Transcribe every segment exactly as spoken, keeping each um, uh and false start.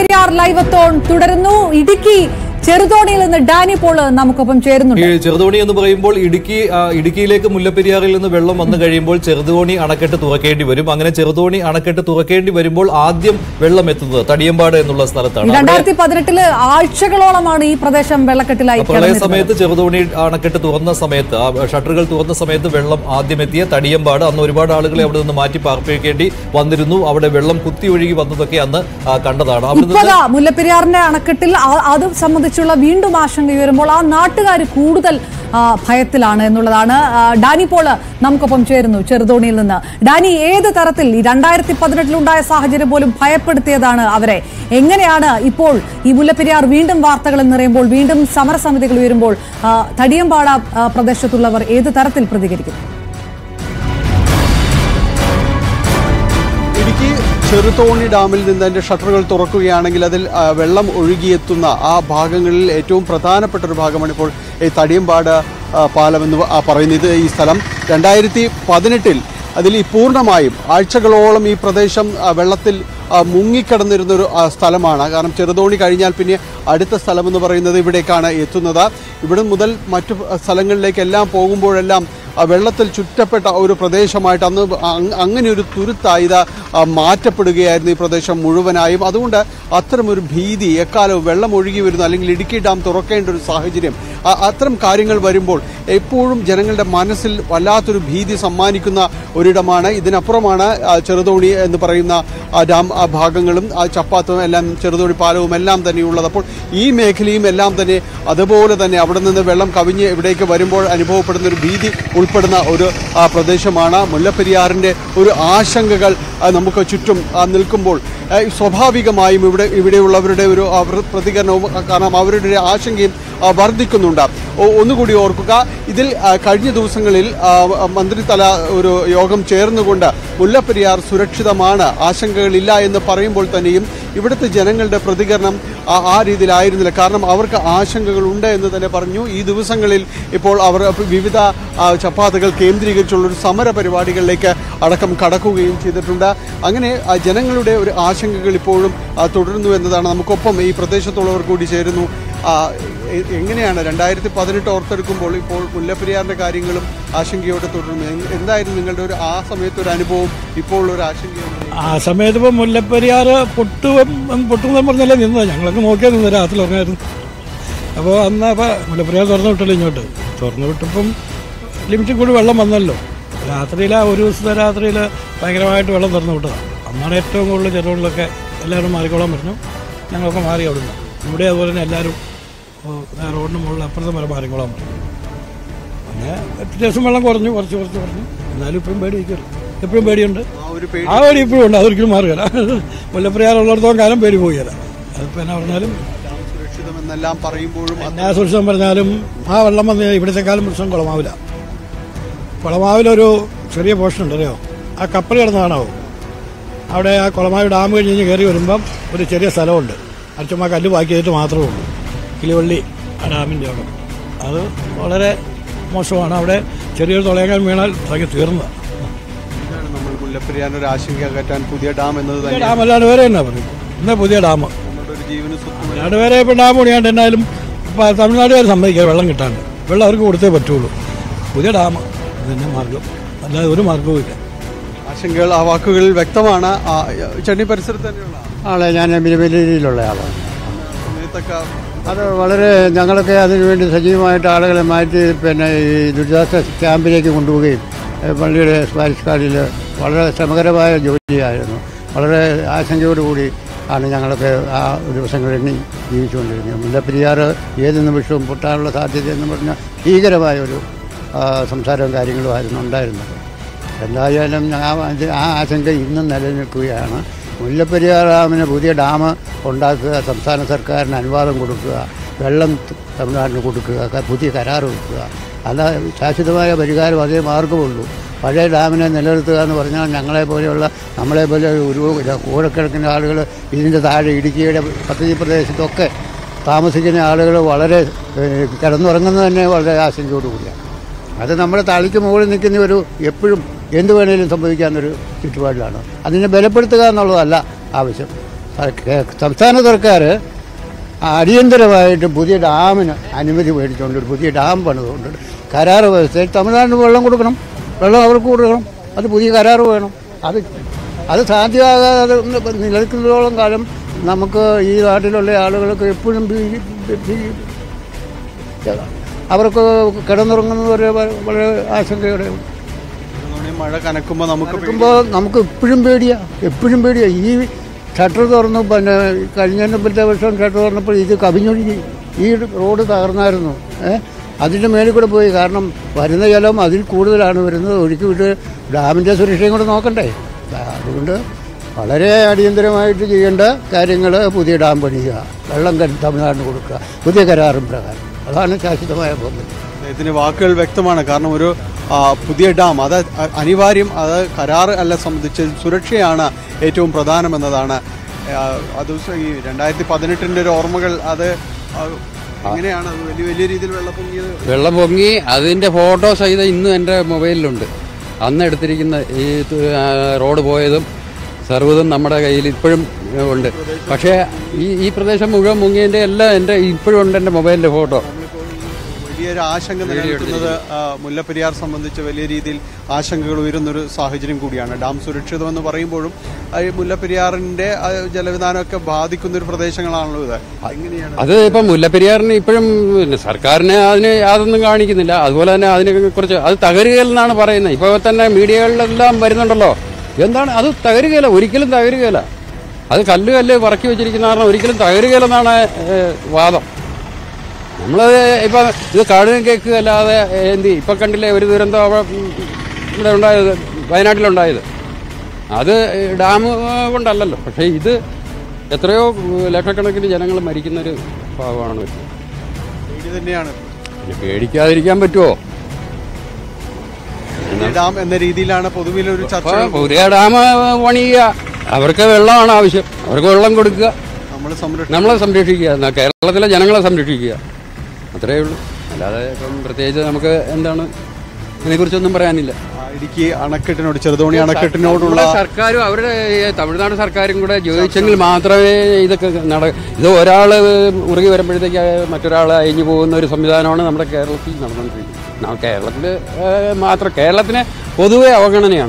Mullaperiyar livethon തുടരുന്നു. ഇടുക്കി ചെറുതോണിയിൽ നിന്ന് Dani Paul നമുക്കൊപ്പം ചേരുന്നുണ്ട്. ചെറുതോണി എന്ന് പറയുമ്പോൾ ഇടുക്കി ഇടുക്കിയിലേക്ക് മുല്ലപ്പെരിയാറിൽ നിന്ന് വെള്ളം വന്നു കഴിയുമ്പോൾ ചെറുതോണി അണക്കെട്ട് തുറക്കേണ്ടി വരും. അങ്ങനെ ചെറുതോണി അണക്കെട്ട് തുറക്കേണ്ടി വരുമ്പോൾ ആദ്യം വെള്ളം എത്തുന്നത് തടിയമ്പാട് എന്നുള്ള സ്ഥലത്താണ്. രണ്ടായിരത്തി പതിനെട്ടില് ആഴ്ചകളോളമാണ് ഈ പ്രദേശം വെള്ളക്കെട്ടിലായി. പ്രളയ സമയത്ത് ചെറുതോണി അണക്കെട്ട് തുറന്ന സമയത്ത് ഷട്ടറുകൾ തുറന്ന സമയത്ത് വെള്ളം ആദ്യം എത്തിയ തടിയമ്പാട്, അന്ന് ഒരുപാട് ആളുകളെ അവിടെ നിന്ന് മാറ്റി പാർപ്പിക്കേണ്ടി വന്നിരുന്നു. അവിടെ വെള്ളം കുത്തി ഒഴുകി വന്നതൊക്കെ അന്ന് കണ്ടതാണ്. മുല്ലപ്പെരിയാറിന്റെ അണക്കെട്ടിൽ അത് സംബന്ധിച്ചുള്ള വീണ്ടും ആശങ്ക ഉയരുമ്പോൾ ആ നാട്ടുകാർ കൂടുതൽ ഭയത്തിലാണ് എന്നുള്ളതാണ്. ഡാനി പോൾ നമുക്കൊപ്പം ചേരുന്നു ചെറുതോണിയിൽ നിന്ന്. ഡാനി, ഏത് തരത്തിൽ ഈ രണ്ടായിരത്തി പതിനെട്ടിലുണ്ടായ സാഹചര്യം പോലും ഭയപ്പെടുത്തിയതാണ് അവരെ? എങ്ങനെയാണ് ഇപ്പോൾ ഈ മുല്ലപ്പെരിയാർ വീണ്ടും വാർത്തകൾ നിറയുമ്പോൾ, വീണ്ടും സമരസമിതികൾ ഉയരുമ്പോൾ തടിയമ്പാട പ്രദേശത്തുള്ളവർ ഏത് തരത്തിൽ പ്രതികരിക്കും? ഇടുക്കി ചെറുതോണി ഡാമിൽ നിന്ന് അതിൻ്റെ ഷട്ടറുകൾ തുറക്കുകയാണെങ്കിൽ അതിൽ വെള്ളം ഒഴുകിയെത്തുന്ന ആ ഭാഗങ്ങളിൽ ഏറ്റവും പ്രധാനപ്പെട്ട ഒരു ഭാഗമാണ് ഇപ്പോൾ ഈ തടിയമ്പാട് പാലം എന്ന് പറയുന്നത്. ഈ സ്ഥലം രണ്ടായിരത്തി പതിനെട്ടിൽ അതിൽ ഈ പൂർണ്ണമായും ആഴ്ചകളോളം ഈ പ്രദേശം വെള്ളത്തിൽ മുങ്ങിക്കിടന്നിരുന്നൊരു സ്ഥലമാണ്. കാരണം ചെറുതോണി കഴിഞ്ഞാൽ പിന്നെ അടുത്ത സ്ഥലമെന്ന് പറയുന്നത് ഇവിടേക്കാണ് എത്തുന്നത്. ഇവിടെ മുതൽ മറ്റു സ്ഥലങ്ങളിലേക്കെല്ലാം പോകുമ്പോഴെല്ലാം വെള്ളത്തിൽ ചുറ്റപ്പെട്ട ഒരു പ്രദേശമായിട്ട് അന്ന് അങ്ങനെ ഒരു തുരുത്തായി ഇത് മാറ്റപ്പെടുകയായിരുന്നു ഈ പ്രദേശം മുഴുവനായും. അതുകൊണ്ട് അത്തരമൊരു ഭീതി എക്കാലവും വെള്ളം ഒഴുകി വരുന്നു, അല്ലെങ്കിൽ ഇടുക്കി ഡാം തുറക്കേണ്ട ഒരു സാഹചര്യം, അത്തരം കാര്യങ്ങൾ വരുമ്പോൾ എപ്പോഴും ജനങ്ങളുടെ മനസ്സിൽ വല്ലാത്തൊരു ഭീതി സമ്മാനിക്കുന്ന ഒരിടമാണ്. ഇതിനപ്പുറമാണ് ചെറുതോണി എന്ന് പറയുന്ന ഡാം ഭാഗങ്ങളും ചപ്പാത്തും എല്ലാം ചെറുതോണി പാലവും എല്ലാം തന്നെയുള്ളത്. അപ്പോൾ ഈ മേഖലയും എല്ലാം തന്നെ അതുപോലെ തന്നെ അവിടെ നിന്ന് വെള്ളം കവിഞ്ഞ് ഇവിടേക്ക് വരുമ്പോൾ അനുഭവപ്പെടുന്ന ഒരു ഭീതി ഉൾപ്പെടുന്ന ഒരു പ്രദേശമാണ്. മുല്ലപ്പെരിയാറിൻ്റെ ഒരു ആശങ്കകൾ നമുക്ക് ചുറ്റും നിൽക്കുമ്പോൾ സ്വാഭാവികമായും ഇവിടെ ഇവിടെയുള്ളവരുടെ ഒരു പ്രതികരണവും, കാരണം അവരുടെ ആശങ്കയും വർദ്ധിക്കുന്നുണ്ട്. ഒന്നുകൂടി ഓർക്കുക, ഇതിൽ കഴിഞ്ഞ ദിവസങ്ങളിൽ മന്ത്രിതല ഒരു യോഗം ചേർന്നുകൊണ്ട് മുല്ലപ്പെരിയാർ സുരക്ഷിതമാണ്, ആശങ്കകളില്ല എന്ന് പറയുമ്പോൾ തന്നെയും ഇവിടുത്തെ ജനങ്ങളുടെ പ്രതികരണം ആ രീതിയിലായിരുന്നില്ല. കാരണം അവർക്ക് ആശങ്കകളുണ്ട് എന്ന് തന്നെ പറഞ്ഞു. ഈ ദിവസങ്ങളിൽ ഇപ്പോൾ അവർ വിവിധ ചപ്പാത്തുകൾ കേന്ദ്രീകരിച്ചുള്ളൊരു സമര പരിപാടികളിലേക്ക് അടക്കം കടക്കുകയും ചെയ്തിട്ടുണ്ട്. അങ്ങനെ ജനങ്ങളുടെ ഒരു ആശങ്കകൾ ഇപ്പോഴും തുടരുന്നു എന്നതാണ്. നമുക്കൊപ്പം ഈ പ്രദേശത്തുള്ളവർ കൂടി ചേരുന്നു. എങ്ങനെയാണ് രണ്ടായിരത്തി പതിനെട്ട് ഓർത്തെടുക്കുമ്പോൾ ഇപ്പോൾ മുല്ലപ്പെരിയാറിന്റെ കാര്യങ്ങളും ആശങ്കയോടെ തുടരുന്നു? എന്തായിരുന്നു നിങ്ങളുടെ ഒരു ആ സമയത്ത് ഒരു അനുഭവം, ഇപ്പോൾ ഒരു ആശങ്കയുണ്ട്? ആ സമയത്ത് ഇപ്പോൾ മുല്ലപ്പെരിയാർ പൊട്ടു പൊട്ടുമെന്ന് പറഞ്ഞല്ലേ നിന്നത്, ഞങ്ങളൊക്കെ നോക്കിയാൽ നിന്ന് രാത്രി ഉറങ്ങായിരുന്നു. അപ്പോൾ അന്ന് അപ്പോൾ മുല്ലപ്പെരിയാർ തുറന്നു വിട്ടല്ലോ ഇങ്ങോട്ട്. തുറന്നു വിട്ടപ്പം ലിമിറ്റിൽ കൂടി വെള്ളം വന്നല്ലോ. രാത്രിയിൽ ഒരു ദിവസത്തെ രാത്രിയിൽ ഭയങ്കരമായിട്ട് വെള്ളം തുറന്നു വിട്ടതാണ്. അന്നാണ് ഏറ്റവും കൂടുതൽ ചെറുകളിലൊക്കെ എല്ലാവരും മാറിക്കോളാൻ പറഞ്ഞു. ഞങ്ങളൊക്കെ മാറി അവിടെ നിന്ന്. ഇവിടെ അതുപോലെ തന്നെ എല്ലാവരും റോഡിന് മുകളിൽ അപ്പുറത്തെ മരം മാറിക്കോളാൻ പറഞ്ഞു. പിന്നെ അത്യാവശ്യം വെള്ളം കുറഞ്ഞു, കുറച്ച് കുറച്ച് കുറഞ്ഞു. എന്നാലും ഇപ്പോഴും പേടി വയ്ക്കുമല്ലോ, എപ്പോഴും പേടിയുണ്ട്. ആ പേടി ഇപ്പോഴും ഉണ്ട്, അതൊരിക്കലും മാറുകയില്ല. മുല്ലപ്പെരിയാർ ഉള്ളിടത്തോളം കാലം പേടി പോവുകയില്ല. അതിപ്പോൾ എന്നാ പറഞ്ഞാലും സുരക്ഷിതമെന്നെല്ലാം പറയുമ്പോഴും എന്നാ സുരക്ഷിതം പറഞ്ഞാലും ആ വെള്ളം വന്ന് ഇവിടുത്തെ കാലം പ്രശ്നം കുളമാവില്ല. കുളമാവിലൊരു ചെറിയ പോർഷൻ ഉണ്ട്, അറിയോ? ആ കപ്പൽ കിടന്നതാണോ അവിടെ? ആ കുളമാവ് ഡാം കഴിഞ്ഞ് കഴിഞ്ഞ് കയറി വരുമ്പം ഒരു ചെറിയ സ്ഥലമുണ്ട്, അത് ചുമ്മാ കല്ല് ബാക്കി ചെയ്തിട്ട് മാത്രമേ ഉള്ളൂ. കിളിവള്ളി ആ ഡാമിൻ്റെ അവിടെ അത് വളരെ മോശമാണ്. അവിടെ ചെറിയൊരു തുളയങ്ങാൻ വീണാൽ അതൊക്കെ തീർന്നതാണ്. നമ്മൾ മുല്ലപ്പെരിയാറിന് ഒരു ആശങ്ക അകറ്റാൻ പുതിയ ഡാം എന്നത് ഡാം അല്ലാണ്ട് വേറെ എന്നാ പറയും? എന്നാ പുതിയ ഡാം അല്ലാണ്ട് വേറെ ഇപ്പം ഡാം പണിയാണ്ട് എന്നാലും തമിഴ്നാട്ടുകാർ സമ്മതിക്കുക വെള്ളം കിട്ടാണ്ട്. വെള്ളം അവർക്ക് കൊടുത്തേ പറ്റുള്ളൂ. പുതിയ ഡാം തന്നെ മാർഗം, അല്ലാതെ ഒരു മാർഗവും ഇല്ല. ആശങ്കകൾ ആ വാക്കുകളിൽ വ്യക്തമാണ്. ചെന്നൈ പരിസരത്ത് തന്നെയുള്ള ആളെ ഞാൻ മിനിമേലിയിലുള്ള ആളാണ്. അത് വളരെ ഞങ്ങളൊക്കെ അതിനുവേണ്ടി സജീവമായിട്ട് ആളുകളെ മാറ്റി പിന്നെ ഈ ദുരിതാശ്വാസ ക്യാമ്പിലേക്ക് കൊണ്ടുപോവുകയും പള്ളിയുടെ പരിഷ്കാരിൽ വളരെ ശ്രമകരമായ ജോലിയായിരുന്നു. വളരെ ആശങ്കയോടുകൂടി ആണ് ഞങ്ങളൊക്കെ ആ ദിവസങ്ങളിൽ എണ്ണി ജീവിച്ചുകൊണ്ടിരുന്നത്. മുല്ലപ്പെരിയാർ ഏത് നിമിഷവും പൊട്ടാനുള്ള സാധ്യതയെന്ന് പറഞ്ഞാൽ ഭീകരമായ ഒരു സംസാരവും കാര്യങ്ങളുമായിരുന്നു ഉണ്ടായിരുന്നത്. എന്തായാലും ആ ആശങ്ക ഇന്നും നിലനിൽക്കുകയാണ്. മുല്ലപ്പെരിയാർ ഡാമിന് പുതിയ ഡാം ഉണ്ടാക്കുക, സംസ്ഥാന സർക്കാരിന് അനുവാദം കൊടുക്കുക, വെള്ളം തമിഴ്നാടിന് കൊടുക്കുക, പുതിയ കരാർ കൊടുക്കുക, അല്ല ശാശ്വതമായ പരിഹാരം അതേ മാർഗമുള്ളൂ. പഴയ ഡാമിനെ നിലനിർത്തുക എന്ന് പറഞ്ഞാൽ ഞങ്ങളെപ്പോലെയുള്ള നമ്മളെപ്പോലെ ഒരു കോടിക്കണക്കിന് ആളുകൾ ഇതിൻ്റെ താഴെ ഇടുക്കിയുടെ പദ്ധതി പ്രദേശത്തൊക്കെ താമസിക്കുന്ന ആളുകൾ വളരെ കിടന്നുറങ്ങുന്നത് തന്നെ വളരെ ആശങ്കയോടുകൂടിയാണ്. അത് നമ്മുടെ തലയ്ക്ക് മുകളിൽ നിൽക്കുന്ന ഒരു എപ്പോഴും എന്ത് വേണേലും സംഭവിക്കാവുന്നൊരു ചുറ്റുപാടിലാണ്. അതിനെ ബലപ്പെടുത്തുക എന്നുള്ളതല്ല ആവശ്യം. സംസ്ഥാന സർക്കാർ അടിയന്തരമായിട്ട് പുതിയ ഡാമിന് അനുമതി മേടിച്ചുകൊണ്ട് ഒരു പുതിയ ഡാം പണിതുകൊണ്ട് കരാർ വ്യവസ്ഥയിൽ തമിഴ്നാടിന് വെള്ളം കൊടുക്കണം, വെള്ളം അവർക്ക് കൊടുക്കണം. അത് പുതിയ കരാർ വേണം. അത് അത് സാധ്യമാകാതെ നിലനിൽക്കുന്നതോളം കാലം നമുക്ക് ഈ നാട്ടിലുള്ള ആളുകൾക്ക് എപ്പോഴും അവർക്ക് കിടന്നുറങ്ങുന്നത് വരെ വളരെ ആശങ്കയോടെ. മഴ കനക്കുമ്പോൾ നമുക്ക് കനക്കുമ്പോൾ നമുക്ക് എപ്പോഴും പേടിയാണ്, എപ്പോഴും പേടിയാണ്. ഈ ഷട്ടർ തുറന്നു, പിന്നെ കഴിഞ്ഞ വർഷം ഷട്ടർ തുറന്നപ്പോൾ ഇത് കവിഞ്ഞൊഴുകി, ഈ റോഡ് തകർന്നായിരുന്നു. ഏഹ് അതിൻ്റെ മേളിൽ കൂടെ പോയി. കാരണം വരുന്ന ജലം അതിൽ കൂടുതലാണ് വരുന്നത്. ഒഴുക്കി വിട്ട് ഡാമിൻ്റെ സുരക്ഷയും കൂടെ നോക്കണ്ടേ. അതുകൊണ്ട് വളരെ അടിയന്തരമായിട്ട് ചെയ്യേണ്ട കാര്യങ്ങൾ പുതിയ ഡാം പണിയുക, വെള്ളം തമിഴ്നാടിന് കൊടുക്കുക, പുതിയ കരാറും പ്രകാരം. അതാണ് ശാശ്വതമായ പദ്ധതി. ഇതിന് വാക്കുകൾ വ്യക്തമാണ്. കാരണം ഒരു പുതിയ ഡാം അത് അനിവാര്യം. അത് കരാർ അല്ല സംബന്ധിച്ച് സുരക്ഷയാണ് ഏറ്റവും പ്രധാനമെന്നതാണ്. അത് ഈ രണ്ടായിരത്തി പതിനെട്ടിൻ്റെ ഒരു ഓർമ്മകൾ അത് എങ്ങനെയാണ് വലിയ വലിയ രീതിയിൽ വെള്ളം പൊങ്ങിയത്? വെള്ളം പൊങ്ങി അതിൻ്റെ ഫോട്ടോ സഹിതം ഇന്നും എൻ്റെ മൊബൈലിലുണ്ട്. അന്ന് എടുത്തിരിക്കുന്ന ഈ റോഡ് പോയതും സർവ്വതും നമ്മുടെ കയ്യിൽ ഇപ്പോഴും ഉണ്ട്. പക്ഷേ ഈ ഈ പ്രദേശം മുഴുവൻ മുങ്ങിയതിൻ്റെ എല്ലാം എൻ്റെ ഇപ്പോഴും ഉണ്ട് എൻ്റെ മൊബൈലിൻ്റെ ഫോട്ടോ. വലിയൊരു ആശങ്ക നിലനിൽക്കുന്നത് മുല്ലപ്പെരിയാർ സംബന്ധിച്ച് വലിയ രീതിയിൽ ആശങ്കകൾ ഉയരുന്നൊരു സാഹചര്യം കൂടിയാണ്. ഡാം സുരക്ഷിതമെന്ന് പറയുമ്പോഴും മുല്ലപ്പെരിയാറിന്റെ ജലവിധാനമൊക്കെ ബാധിക്കുന്ന ഒരു പ്രദേശങ്ങളാണല്ലോ ഇത്. എങ്ങനെയാണ് അത്? ഇപ്പം മുല്ലപ്പെരിയാറിന് ഇപ്പോഴും സർക്കാരിനെ അതിന് യാതൊന്നും കാണിക്കുന്നില്ല. അതുപോലെ തന്നെ അതിനെ കുറിച്ച് അത് തകരുകയെന്നാണ് പറയുന്നത്. ഇപ്പോൾ തന്നെ മീഡിയകളിലെല്ലാം വരുന്നുണ്ടല്ലോ. എന്താണ് അത്? തകരുകയില്ല, ഒരിക്കലും തകരുകയില്ല. അത് കല്ല് കല്ല് പറക്കി വെച്ചിരിക്കുന്ന കാരണം ഒരിക്കലും തകരുകയില്ലെന്നാണ് വാദം. നമ്മളത് ഇപ്പം ഇത് കാണുകയും കേൾക്കുകയല്ലാതെ എന്ത് ഇപ്പം കണ്ടില്ലേ ഒരു ദുരന്തം അവിടെ ഇവിടെ ഉണ്ടായത്, വയനാട്ടിലുണ്ടായത്. അത് ഡാം കൊണ്ടല്ലല്ലോ. പക്ഷേ ഇത് എത്രയോ ലക്ഷക്കണക്കിന് ജനങ്ങൾ മരിക്കുന്നൊരു ഭാഗമാണ്. തന്നെയാണ്. പിന്നെ പേടിക്കാതിരിക്കാൻ പറ്റുമോ? ഡാം എന്ന രീതിയിലാണ് പൊതുവിലൊരു ചർച്ച. പുതിയ ഡാം പണിയുക, അവർക്ക് വെള്ളമാണ് ആവശ്യം, അവർക്ക് വെള്ളം കൊടുക്കുക, നമ്മളെ സംരക്ഷിക്കുക, കേരളത്തിലെ ജനങ്ങളെ സംരക്ഷിക്കുക, അത്രയേ ഉള്ളൂ. അല്ലാതെ ഇപ്പം പ്രത്യേകിച്ച് നമുക്ക് എന്താണ് ഇതിനെക്കുറിച്ചൊന്നും പറയാനില്ല. ഇടുക്കി അണക്കെട്ടിനോട്, ചെറുതോണി അണക്കെട്ടിനോടുള്ള സർക്കാരും അവരുടെ തമിഴ്നാട് സർക്കാരും കൂടെ ചോദിച്ചെങ്കിൽ മാത്രമേ ഇതൊക്കെ നട ഇത് ഒരാൾ മുറുകി വരുമ്പോഴത്തേക്ക് മറ്റൊരാൾ അയഞ്ഞു പോകുന്ന ഒരു സംവിധാനമാണ് നമ്മുടെ കേരളത്തിൽ നടന്നുകൊണ്ടിരിക്കുന്നത്. കേരളത്തിൽ മാത്രം കേരളത്തിന് പൊതുവെ അവഗണനയാണ്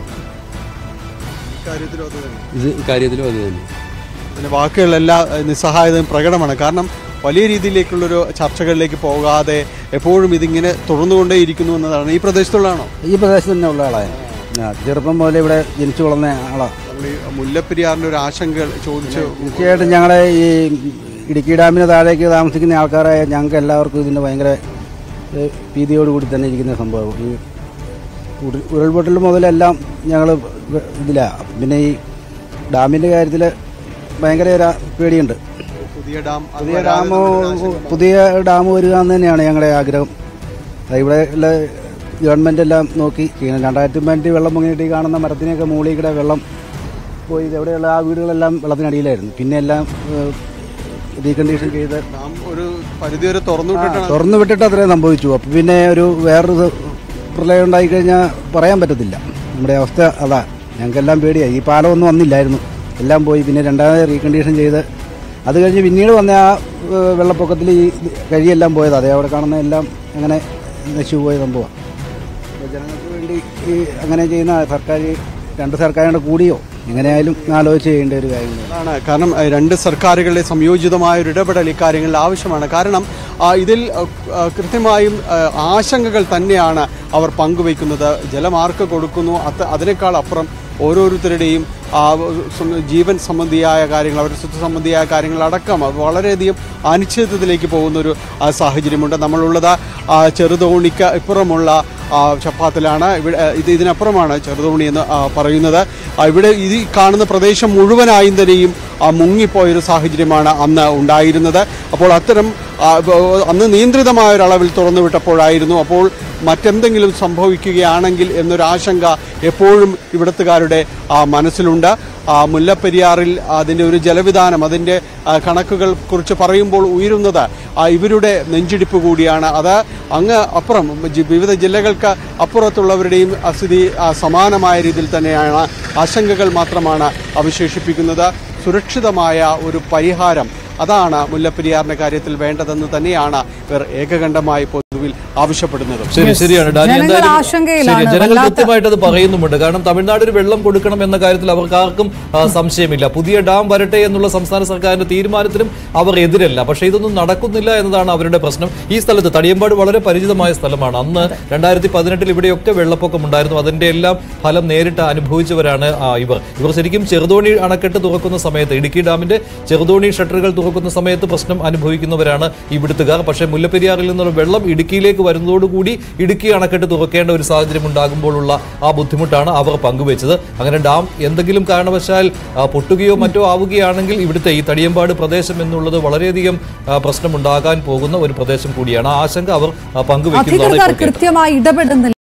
ഇത് കാര്യത്തിലും അത് തന്നെ. വാക്കുകളെല്ലാം നിസ്സഹായതയും പ്രകടമാണ്. കാരണം വലിയ രീതിയിലേക്കുള്ളൊരു ചർച്ചകളിലേക്ക് പോകാതെ എപ്പോഴും ഇതിങ്ങനെ തുടർന്നുകൊണ്ടേയിരിക്കുന്നു എന്നതാണ്. ഈ പ്രദേശത്തുള്ളതാണോ? ഈ പ്രദേശത്ത് തന്നെ ഉള്ള ആളാണ്. ചെറുപ്പം മുതലേ ഇവിടെ ജനിച്ചു വളർന്ന ആളാണ്. മുല്ലപ്പെരിയാറിൻ്റെ ഒരു ആശങ്ക ചോദിച്ചു. തീർച്ചയായിട്ടും ഞങ്ങളെ ഈ ഇടുക്കി ഡാമിന് താഴേക്ക് താമസിക്കുന്ന ആൾക്കാരായ ഞങ്ങൾക്ക് എല്ലാവർക്കും ഇതിൻ്റെ ഭയങ്കര ഭീതിയോടുകൂടി തന്നെ ഇരിക്കുന്ന സംഭവം. ഈ ഉരുൾപൊട്ടൽ മുതലെല്ലാം ഞങ്ങൾ ഇതിലാണ്. പിന്നെ ഈ ഡാമിൻ്റെ കാര്യത്തിൽ ഭയങ്കര പേടിയുണ്ട്. പുതിയ ഡാം പുതിയ ഡാം പുതിയ ഡാം വരിക എന്ന് തന്നെയാണ് ഞങ്ങളുടെ ആഗ്രഹം. ഇവിടെ ഉള്ള ഗവൺമെൻറ് എല്ലാം നോക്കി ചെയ്യണം. രണ്ടായിരത്തി പതിനെട്ടിൽ വെള്ളം പൊങ്ങിയിട്ട് കാണുന്ന മരത്തിനെയൊക്കെ മുകളിൽ കൂടെ വെള്ളം പോയി എവിടെയുള്ള ആ വീടുകളെല്ലാം വെള്ളത്തിനടിയിലായിരുന്നു. പിന്നെ എല്ലാം റീകണ്ടീഷൻ ചെയ്ത് ഒരു പരിധി വരെ തുറന്നു തുറന്നു വിട്ടിട്ട് അത്രയും സംഭവിച്ചു. അപ്പം പിന്നെ ഒരു വേറൊരു പ്രളയം ഉണ്ടായിക്കഴിഞ്ഞാൽ പറയാൻ പറ്റത്തില്ല. നമ്മുടെ അവസ്ഥ അതാ. ഞങ്ങൾക്കെല്ലാം പേടിയായി. ഈ പാലമൊന്നും വന്നില്ലായിരുന്നു, എല്ലാം പോയി. പിന്നെ രണ്ടാമത് റീകണ്ടീഷൻ ചെയ്ത് അത് കഴിഞ്ഞ് പിന്നീട് വന്ന ആ വെള്ളപ്പൊക്കത്തിൽ ഈ കഴിയെല്ലാം പോയത്. അതേ അവിടെ കാണുന്ന എല്ലാം അങ്ങനെ നശിച്ചു പോയ സംഭവമാണ്. ജനങ്ങൾക്ക് വേണ്ടി ഈ അങ്ങനെ ചെയ്യുന്ന സർക്കാർ രണ്ട് സർക്കാരിൻ്റെ കൂടിയോ എങ്ങനെയായാലും ആലോചിച്ച് ചെയ്യേണ്ട ഒരു കാര്യമാണ്. കാരണം രണ്ട് സർക്കാരുകളുടെ സംയോജിതമായ ഒരു ഇടപെടൽ ഇക്കാര്യങ്ങളിൽ ആവശ്യമാണ്. കാരണം ഇതിൽ കൃത്യമായും ആശങ്കകൾ തന്നെയാണ് അവർ പങ്കുവയ്ക്കുന്നത്. ജലമാർക്ക് കൊടുക്കുന്നു, അത് അതിനേക്കാൾ അപ്പുറം ഓരോരുത്തരുടെയും ജീവൻ സംബന്ധിയായ കാര്യങ്ങൾ, അവരുടെ സ്വത്ത് സംബന്ധിയായ കാര്യങ്ങളടക്കം വളരെയധികം അനിശ്ചിതത്വത്തിലേക്ക് പോകുന്നൊരു സാഹചര്യമുണ്ട്. നമ്മളുള്ളത് ചെറുതോണിക്ക് ഇപ്പുറമുള്ള ചപ്പാത്തിലാണ്. ഇവിടെ ഇത് ഇതിനപ്പുറമാണ് ചെറുതോണി എന്ന് പറയുന്നത്. ഇവിടെ ഇത് കാണുന്ന പ്രദേശം മുഴുവനായും തന്നെയും മുങ്ങിപ്പോയൊരു സാഹചര്യമാണ് അന്ന് ഉണ്ടായിരുന്നത്. അപ്പോൾ അത്തരം അന്ന് നിയന്ത്രിതമായ ഒരളവിൽ തുറന്നു വിട്ടപ്പോഴായിരുന്നു. അപ്പോൾ മറ്റെന്തെങ്കിലും സംഭവിക്കുകയാണെങ്കിൽ എന്നൊരാശങ്ക എപ്പോഴും ഇവിടുത്തുകാരുടെ മനസ്സിലുണ്ട്. മുല്ലപ്പെരിയാറിൽ അതിൻ്റെ ഒരു ജലവിധാനം, അതിൻ്റെ കണക്കുകൾ കുറിച്ച് പറയുമ്പോൾ ഉയരുന്നത് ഇവരുടെ നെഞ്ചിടിപ്പ് കൂടിയാണ്. അത് അങ്ങ് അപ്പുറം വിവിധ ജില്ലകൾക്ക് അപ്പുറത്തുള്ളവരുടെയും സ്ഥിതി സമാനമായ രീതിയിൽ തന്നെയാണ്. ആശങ്കകൾ മാത്രമാണ് അവശേഷിപ്പിക്കുന്നത്. സുരക്ഷിതമായ ഒരു പരിഹാരം അതാണ് മുല്ലപ്പെരിയാറിന്റെ കാര്യത്തിൽ വേണ്ടതെന്ന് തന്നെയാണ് ഇവർ ഏകകണ്ഠമായി പൊതുവിൽ ആവശ്യപ്പെടുന്നത്. ശരി ശരിയാണ് ഡാനി. ജനങ്ങൾ എന്തായാലും ആശങ്കയിലാണ്. ശരി, ജനങ്ങൾ വല്ലാത്ത- കൃത്യമായിട്ട് അത് പറയുന്നുമുണ്ട്. കാരണം തമിഴ്നാടിന് വെള്ളം കൊടുക്കണം എന്ന കാര്യത്തിൽ അവർക്ക് ആർക്കും ആ, സംശയമില്ല. പുതിയ ഡാം വരട്ടെ എന്നുള്ള സംസ്ഥാന സർക്കാരിന്റെ തീരുമാനത്തിനും അവർ എതിരല്ല. പക്ഷേ ഇതൊന്നും നടക്കുന്നില്ല എന്നതാണ് അവരുടെ പ്രശ്നം. ഈ സ്ഥലത്ത് തടിയമ്പാട് വളരെ പരിചിതമായ സ്ഥലമാണ്. അന്ന് രണ്ടായിരത്തി പതിനെട്ടിൽ ഇവിടെയൊക്കെ വെള്ളപ്പൊക്കം ഉണ്ടായിരുന്നു. അതിന്റെ എല്ലാം ഫലം നേരിട്ട് അനുഭവിച്ചവരാണ് ആ, ഇവർ ഇവർ ശരിക്കും ചെറുതോണി അണക്കെട്ട് തുറക്കുന്ന സമയത്ത്, ഇടുക്കി ഡാമിന്റെ ചെറുതോണി ഷട്ടറുകൾ തുറക്കുന്ന സമയത്ത് പ്രശ്നം അനുഭവിക്കുന്നവരാണ് ഇവിടുത്തുകാർ. പക്ഷേ മുല്ലപ്പെരിയാറിൽ നിന്നുള്ള വെള്ളം ഇടുക്കിയിലേക്ക് വരുന്നതോടുകൂടി ഇടുക്കി അണക്കെട്ട് തുറക്കേണ്ട ഒരു സാഹചര്യം ഉണ്ടാകുമ്പോഴുള്ള ആ ബുദ്ധിമുട്ടാണ് അവർ പങ്കുവെച്ചത്. അങ്ങനെ ഡാം എന്തെങ്കിലും കാരണവശാൽ ആ, പൊട്ടുകയോ മറ്റോ ആവുകയാണെങ്കിൽ ഇവിടുത്തെ ഈ തടിയമ്പാട് പ്രദേശം എന്നുള്ളത് വളരെയധികം ആ, പ്രശ്നമുണ്ടാകാൻ പോകുന്ന ഒരു പ്രദേശം കൂടിയാണ്. ആ ആശങ്ക അവർ ആ, പങ്കുവെക്കുന്നതാണ് അധികൃതർ ഇപ്പോൾ കേട്ടത്. കൃത്യമായി ഇടപെടുന്നില്ല.